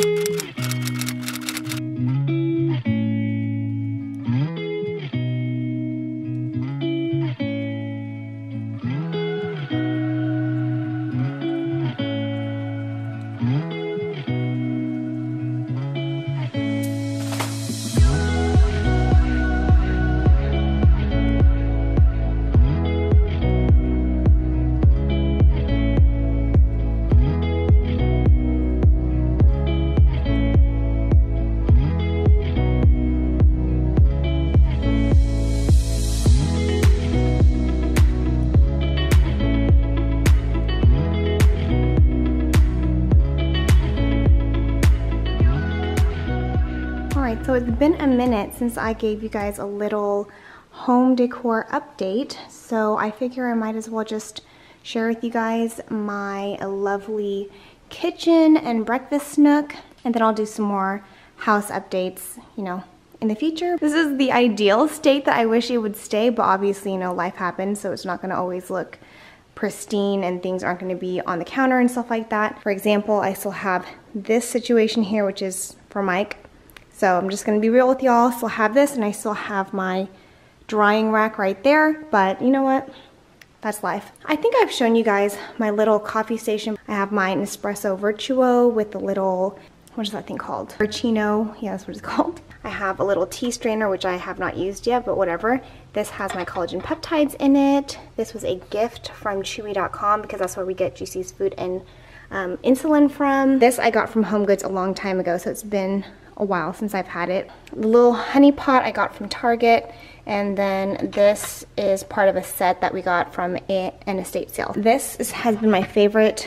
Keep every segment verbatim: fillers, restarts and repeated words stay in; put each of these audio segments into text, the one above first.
So it's been a minute since I gave you guys a little home decor update, so I figure I might as well just share with you guys my lovely kitchen and breakfast nook, and then I'll do some more house updates, you know, in the future. This is the ideal state that I wish it would stay, but obviously, you know, life happens, so it's not going to always look pristine and things aren't going to be on the counter and stuff like that. For example, I still have this situation here, which is for Mike. So I'm just going to be real with y'all. Still have this, and I still have my drying rack right there, but you know what? That's life. I think I've shown you guys my little coffee station. I have my Nespresso Virtuo with the little, what is that thing called? Virchino, yeah, that's what it's called. I have a little tea strainer, which I have not used yet, but whatever. This has my collagen peptides in it. This was a gift from Chewy dot com because that's where we get G C's food and um, insulin from. This I got from HomeGoods a long time ago, so it's been a while since I've had it. The little honey pot I got from Target, and then this is part of a set that we got from a, an estate sale. This is, has been my favorite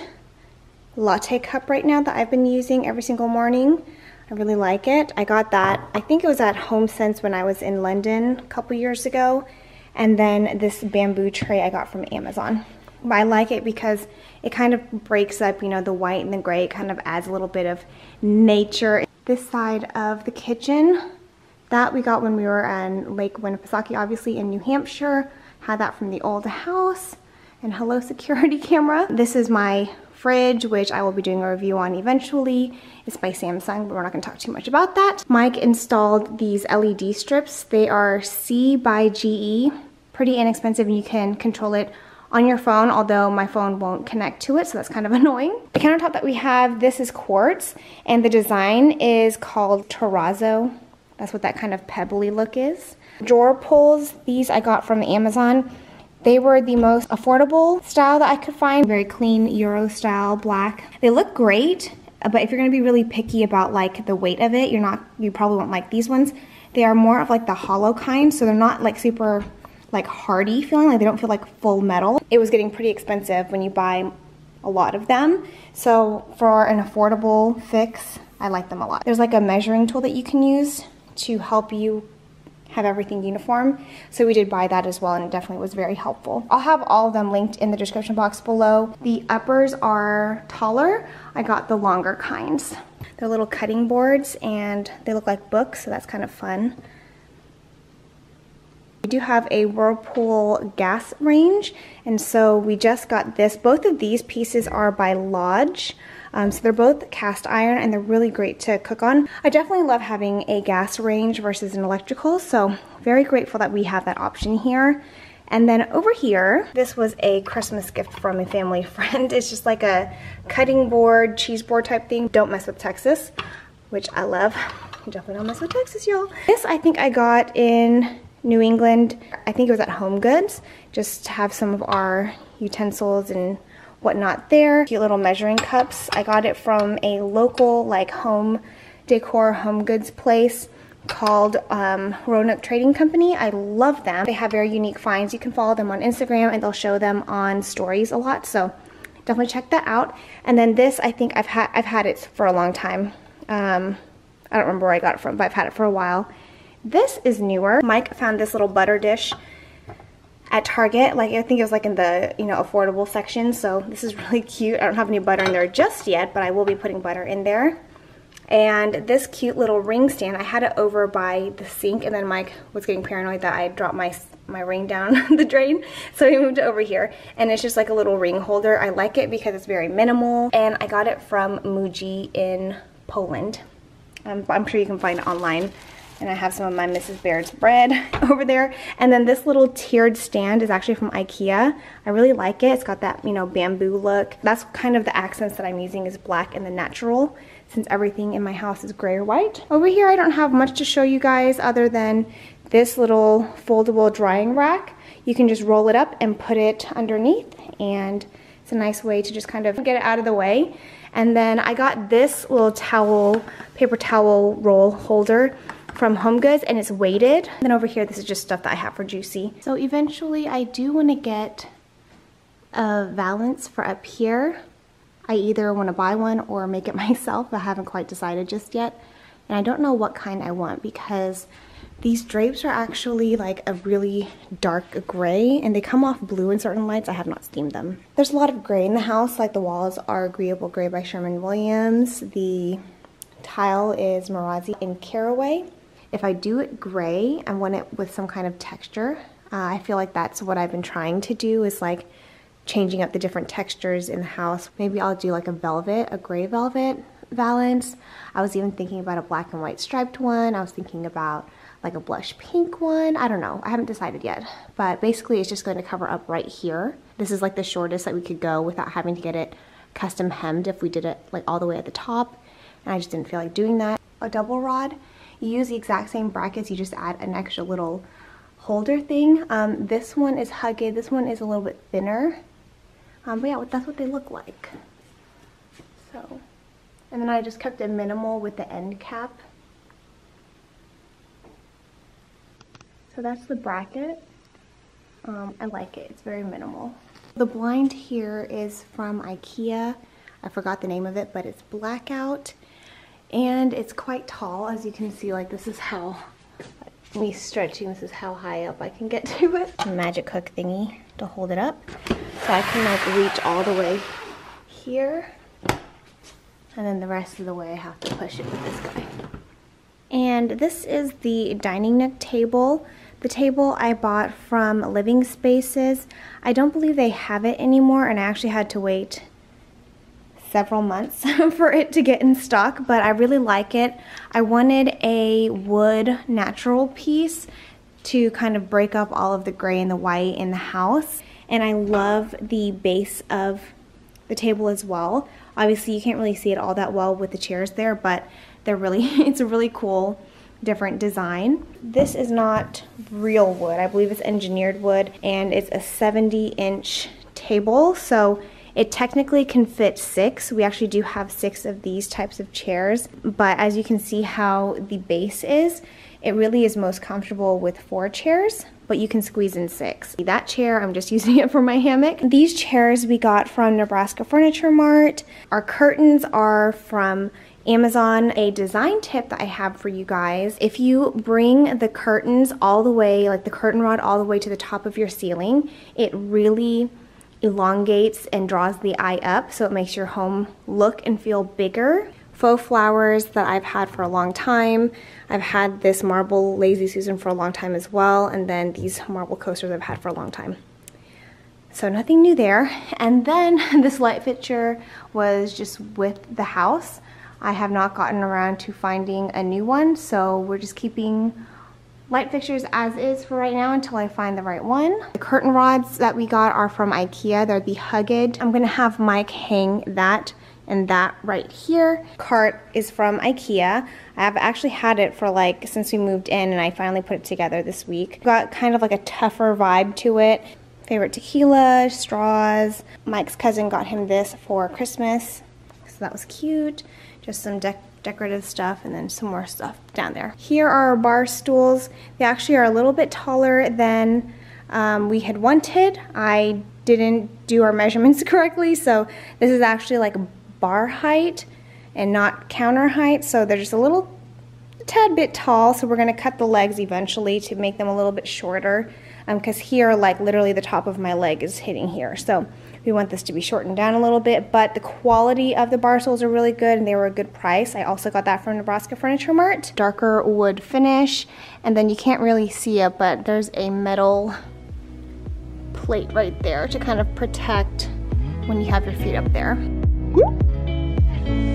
latte cup right now that I've been using every single morning. I really like it. I got that, I think it was at HomeSense when I was in London a couple years ago, and then this bamboo tray I got from Amazon. But I like it because it kind of breaks up, you know, the white and the gray. It kind of adds a little bit of nature. This side of the kitchen, that we got when we were in Lake Winnipesaukee, obviously in New Hampshire. Had that from the old house. And hello, security camera. This is my fridge, which I will be doing a review on eventually. It's by Samsung, but we're not gonna talk too much about that. Mike installed these L E D strips. They are C by G E, pretty inexpensive, and you can control it on your phone, although my phone won't connect to it, so that's kind of annoying. The countertop that we have, this is quartz, and the design is called terrazzo. That's what that kind of pebbly look is. Drawer pulls, these I got from Amazon. They were the most affordable style that I could find. Very clean Euro style black. They look great, but if you're gonna be really picky about like the weight of it, you're not, you probably won't like these ones. They are more of like the hollow kind, so they're not like super like hardy feeling, like they don't feel like full metal. It was getting pretty expensive when you buy a lot of them. So for an affordable fix, I like them a lot. There's like a measuring tool that you can use to help you have everything uniform. So we did buy that as well, and it definitely was very helpful. I'll have all of them linked in the description box below. The uppers are taller. I got the longer kinds. They're little cutting boards and they look like books, so that's kind of fun. We do have a Whirlpool gas range, and so we just got this. Both of these pieces are by Lodge, um, so they're both cast iron and they're really great to cook on. I definitely love having a gas range versus an electrical, so very grateful that we have that option here. And then over here, this was a Christmas gift from a family friend. It's just like a cutting board, cheese board type thing. Don't mess with Texas, which I love. Definitely don't mess with Texas, y'all. This I think I got in New England. I think it was at HomeGoods, just to have some of our utensils and whatnot there. Cute little measuring cups. I got it from a local like home decor home goods place called um, Roanoke Trading Company. I love them. They have very unique finds. You can follow them on Instagram and they'll show them on stories a lot, so definitely check that out. And then this, I think I've had I've had it for a long time. Um, I don't remember where I got it from, but I've had it for a while. This is newer. Mike found this little butter dish at Target. Like I think it was like in the, you know, affordable section. So this is really cute. I don't have any butter in there just yet, but I will be putting butter in there. And this cute little ring stand, I had it over by the sink, and then Mike was getting paranoid that I dropped my my ring down the drain, so he moved it over here. And it's just like a little ring holder. I like it because it's very minimal, and I got it from Muji in Poland. Um, I'm sure you can find it online. And I have some of my Missus Baird's bread over there. And then this little tiered stand is actually from IKEA. I really like it. It's got that, you know, bamboo look. That's kind of the accents that I'm using is black and the natural, since everything in my house is gray or white. Over here, I don't have much to show you guys other than this little foldable drying rack. You can just roll it up and put it underneath, and it's a nice way to just kind of get it out of the way. And then I got this little towel, paper towel roll holder from HomeGoods, and it's weighted. And then over here, this is just stuff that I have for Juicy. So eventually I do want to get a valance for up here. I either want to buy one or make it myself. I haven't quite decided just yet. And I don't know what kind I want because these drapes are actually like a really dark gray and they come off blue in certain lights. I have not steamed them. There's a lot of gray in the house, like the walls are Agreeable Gray by Sherwin-Williams. The tile is Marazzi in Caraway. If I do it gray, I want it with some kind of texture. Uh, I feel like that's what I've been trying to do, is like changing up the different textures in the house. Maybe I'll do like a velvet, a gray velvet valance. I was even thinking about a black and white striped one. I was thinking about like a blush pink one. I don't know. I haven't decided yet. But basically it's just going to cover up right here. This is like the shortest that we could go without having to get it custom hemmed if we did it like all the way at the top. And I just didn't feel like doing that. A double rod. You use the exact same brackets, you just add an extra little holder thing. Um, this one is Huggy, this one is a little bit thinner. Um, but yeah, that's what they look like. So, and then I just kept it minimal with the end cap. So that's the bracket. Um, I like it, it's very minimal. The blind here is from IKEA. I forgot the name of it, but it's blackout. And it's quite tall, as you can see. Like, this is how, me stretching, this is how high up I can get to it. A magic hook thingy to hold it up. So I can like reach all the way here. And then the rest of the way I have to push it with this guy. And this is the dining nook table. The table I bought from Living Spaces. I don't believe they have it anymore, and I actually had to wait several months for it to get in stock, but I really like it. I wanted a wood natural piece to kind of break up all of the gray and the white in the house, and I love the base of the table as well. Obviously you can't really see it all that well with the chairs there, but they're really, it's a really cool different design. This is not real wood. I believe it's engineered wood, and it's a seventy inch table, so it technically can fit six. We actually do have six of these types of chairs, but as you can see how the base is, it really is most comfortable with four chairs, but you can squeeze in six. That chair, I'm just using it for my hammock. These chairs we got from Nebraska Furniture Mart. Our curtains are from Amazon. A design tip that I have for you guys: if you bring the curtains all the way, like the curtain rod all the way to the top of your ceiling, it really elongates and draws the eye up, so it makes your home look and feel bigger. Faux flowers that I've had for a long time. I've had this marble Lazy Susan for a long time as well, and then these marble coasters I've had for a long time. So nothing new there. And then this light fixture was just with the house. I have not gotten around to finding a new one, so we're just keeping light fixtures as is for right now until I find the right one. The curtain rods that we got are from IKEA. They're the Hugged. I'm gonna have Mike hang that and that right here. Cart is from IKEA. I've actually had it for like since we moved in, and I finally put it together this week. Got kind of like a tougher vibe to it. Favorite tequila, straws. Mike's cousin got him this for Christmas, so that was cute. Just some dec decorative stuff, and then some more stuff down there. Here are our bar stools. They actually are a little bit taller than um, we had wanted. I didn't do our measurements correctly, so this is actually like bar height and not counter height, so they're just a little a tad bit tall. So we're gonna cut the legs eventually to make them a little bit shorter, because um, here, like literally the top of my leg is hitting here, so we want this to be shortened down a little bit. But the quality of the bar stools are really good, and they were a good price. I also got that from Nebraska Furniture Mart. Darker wood finish, and then you can't really see it, but there's a metal plate right there to kind of protect when you have your feet up there.